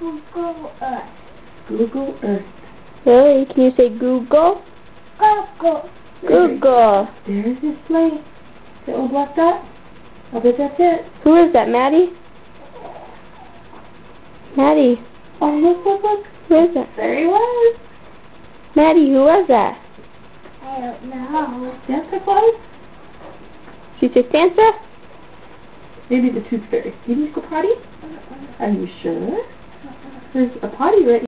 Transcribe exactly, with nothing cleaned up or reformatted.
Google Earth. Google Earth. Really? Can you say Google? Google. Google. There's his sleigh. The old black dot. I bet that's it. Who is that, Maddie? Maddie. Oh, look, look, look. Who is that? There he was. Maddie, who was that? I don't know. Santa Claus? She said Santa? Maybe the tooth fairy. Did he go potty? Are you sure? There's a potty right